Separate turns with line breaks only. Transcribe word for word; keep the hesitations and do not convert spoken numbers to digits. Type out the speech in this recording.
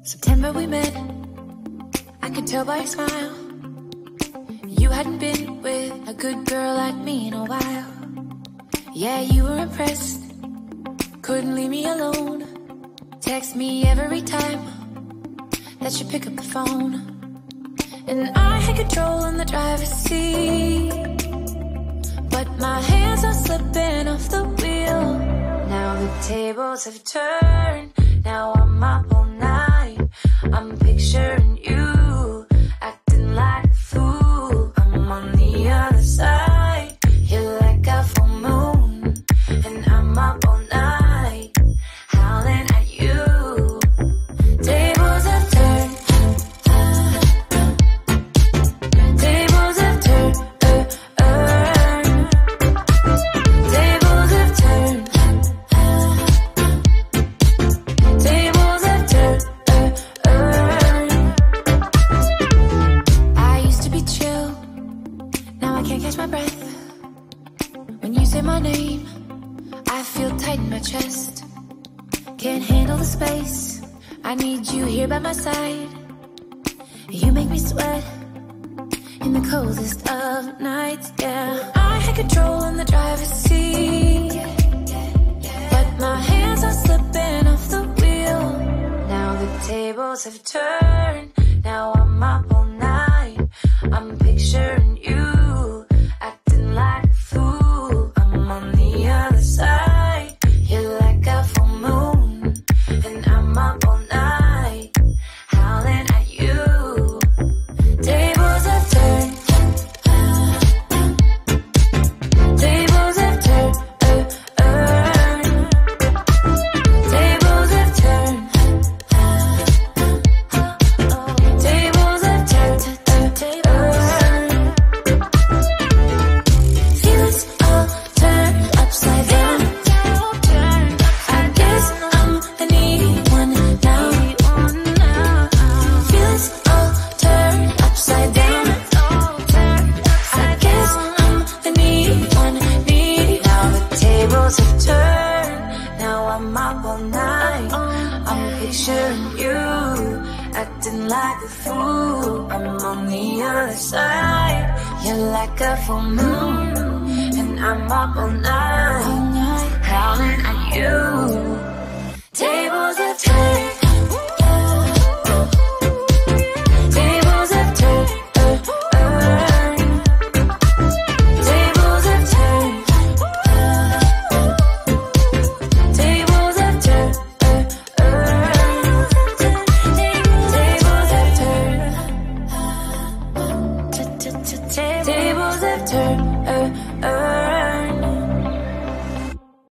September we met, I could tell by your smile. You hadn't been with a good girl like me in a while. Yeah, you were impressed, couldn't leave me alone. Text me every time that you pick up the phone. And I had control in the driver's seat, but my hands are slipping off the wheel. Now the tables have turned, now I'm up all night. I'm picturing you, acting like a fool. I'm on the other side, you're like a full moon, and I'm up all night, howling at you. Tables have turned, tables have turned, uh, uh. Tables have turned, tables have turned, uh, uh. I used to be chill, now I can't catch my breath. When you say my name, I feel tight in my chest. Can't handle the space, I need you here by my side. You make me sweat in the coldest of nights, yeah. I had control in the driver's seat, but my hands are slipping off the wheel. Now the tables have turned, now I'm up all night. I'm picturing you, acting like a fool. I'm on the other side, you're like a full moon, and I'm up all night, howling at you. Tables have turned, tables have turned, uh, uh. Tables have turned, tables have turned, uh, uh. Feelings all turned upside down. I guess I'm the needy one now. Feelings all turned upside down. I guess I'm the needy one, needy. Now the tables have turned, now I'm up all night. I'm picturing you, acting like a fool. I'm on the other side, you're like a full moon, and I'm up all night, howling at you. Tables have turned, tables have turned, uh, uh. Tables have turned, tables have turned, uh, uh. Tables have turned, tables have